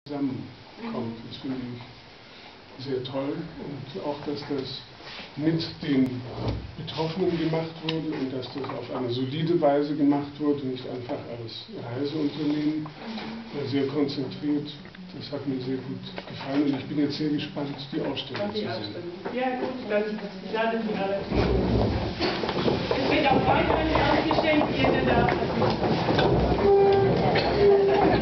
zusammenkommt. Das finde ich sehr toll. Und auch, dass das mit den Betroffenen gemacht wurde und dass das auf eine solide Weise gemacht wurde, nicht einfach als Reiseunternehmen, sehr konzentriert. Das hat mir sehr gut gefallen und ich bin jetzt sehr gespannt, die Ausstellung zu sehen. Ja gut, dann laden Sie alle. Es wird auch weiterhin ausgestellt, jeder darf.